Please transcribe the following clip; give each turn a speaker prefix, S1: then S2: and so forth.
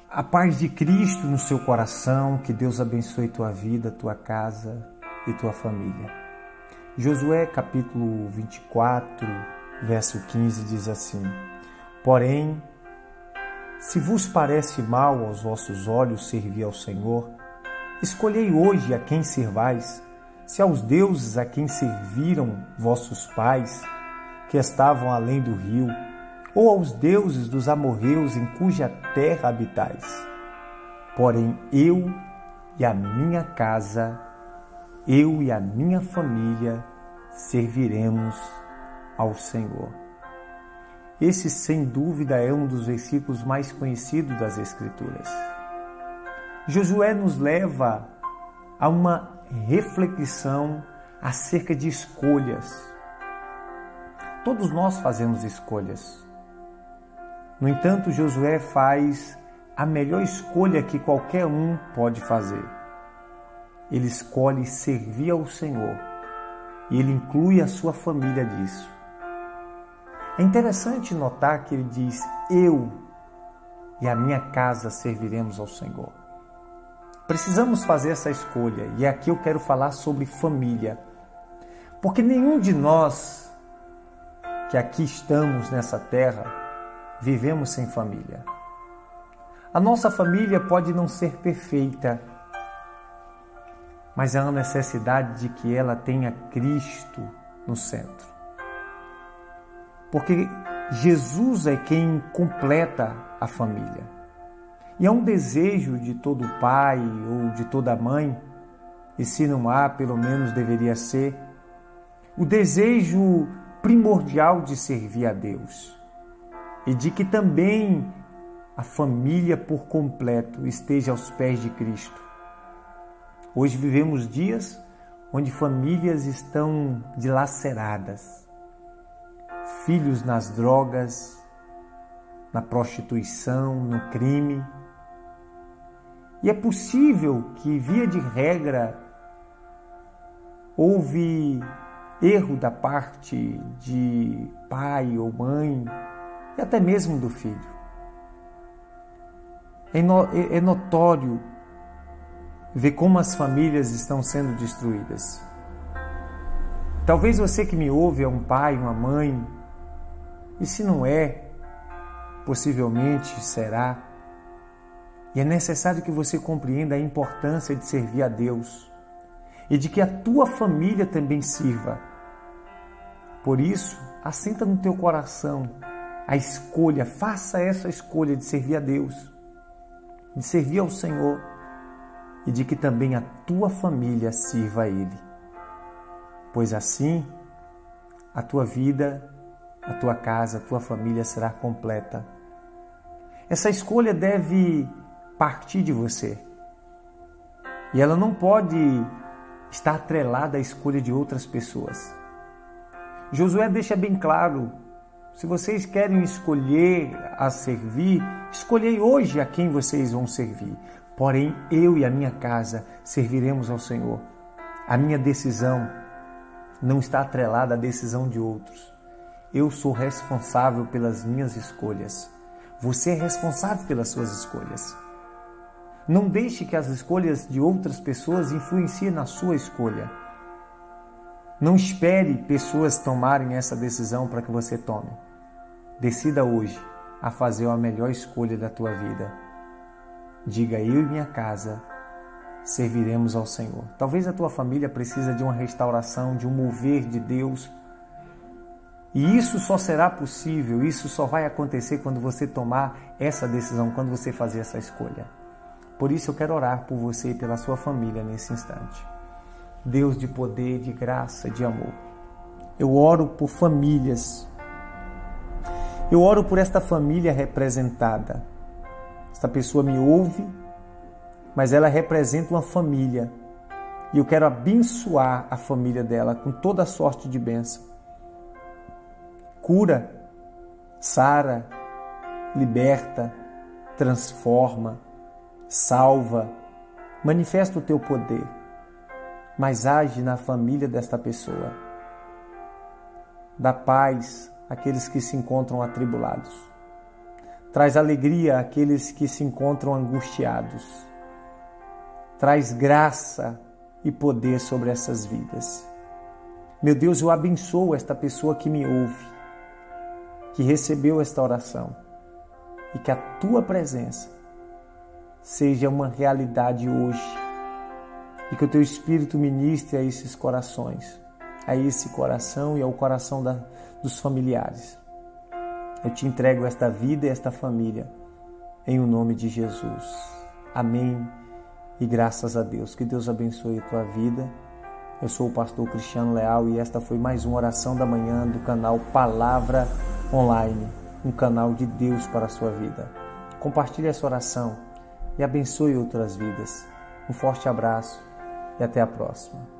S1: A paz de Cristo no seu coração, que Deus abençoe tua vida, tua casa e tua família. Josué capítulo 24, verso 15 diz assim: Porém, se vos parece mal aos vossos olhos servir ao Senhor, escolhei hoje a quem servais, se aos deuses a quem serviram vossos pais, que estavam além do rio, ou aos deuses dos amorreus em cuja terra habitais. Porém, eu e a minha casa, eu e a minha família, serviremos ao Senhor. Esse, sem dúvida, é um dos versículos mais conhecidos das Escrituras. Josué nos leva a uma reflexão acerca de escolhas. Todos nós fazemos escolhas. No entanto, Josué faz a melhor escolha que qualquer um pode fazer. Ele escolhe servir ao Senhor e ele inclui a sua família nisso. É interessante notar que ele diz: eu e a minha casa serviremos ao Senhor. Precisamos fazer essa escolha, e aqui eu quero falar sobre família, porque nenhum de nós que aqui estamos nessa terra vivemos sem família. A nossa família pode não ser perfeita, mas há uma necessidade de que ela tenha Cristo no centro. Porque Jesus é quem completa a família. E é um desejo de todo pai ou de toda mãe, e se não há, pelo menos deveria ser, o desejo primordial de servir a Deus. E de que também a família por completo esteja aos pés de Cristo. Hoje vivemos dias onde famílias estão dilaceradas. Filhos nas drogas, na prostituição, no crime. E é possível que, via de regra, houve erro da parte de pai ou mãe, e até mesmo do filho. É notório ver como as famílias estão sendo destruídas. Talvez você que me ouve é um pai, uma mãe, e se não é, possivelmente será. E é necessário que você compreenda a importância de servir a Deus e de que a tua família também sirva. Por isso, assenta no teu coração a escolha, faça essa escolha de servir a Deus, de servir ao Senhor e de que também a tua família sirva a Ele. Pois assim, a tua vida, a tua casa, a tua família será completa. Essa escolha deve partir de você. E ela não pode estar atrelada à escolha de outras pessoas. Josué deixa bem claro: se vocês querem escolher a servir, escolhei hoje a quem vocês vão servir. Porém, eu e a minha casa serviremos ao Senhor. A minha decisão não está atrelada à decisão de outros. Eu sou responsável pelas minhas escolhas. Você é responsável pelas suas escolhas. Não deixe que as escolhas de outras pessoas influenciem na sua escolha. Não espere pessoas tomarem essa decisão para que você tome. Decida hoje a fazer a melhor escolha da tua vida. Diga: eu e minha casa serviremos ao Senhor. Talvez a tua família precise de uma restauração, de um mover de Deus. E isso só será possível, isso só vai acontecer quando você tomar essa decisão, quando você fazer essa escolha. Por isso eu quero orar por você e pela sua família nesse instante. Deus de poder, de graça, de amor, eu oro por famílias. Eu oro por esta família representada. Esta pessoa me ouve, mas ela representa uma família. E eu quero abençoar a família dela com toda a sorte de bênção. Cura, sara, liberta, transforma, salva, manifesta o teu poder, mas age na família desta pessoa. Dá paz àqueles que se encontram atribulados. Traz alegria àqueles que se encontram angustiados. Traz graça e poder sobre essas vidas. Meu Deus, eu abençoo esta pessoa que me ouve, que recebeu esta oração, e que a Tua presença seja uma realidade hoje, e que o Teu Espírito ministre a esses corações, a esse coração e ao coração dos familiares. Eu te entrego esta vida e esta família, em o nome de Jesus. Amém e graças a Deus. Que Deus abençoe a tua vida. Eu sou o pastor Cristiano Leal e esta foi mais uma oração da manhã do canal Palavra Online, um canal de Deus para a sua vida. Compartilhe essa oração e abençoe outras vidas. Um forte abraço e até a próxima.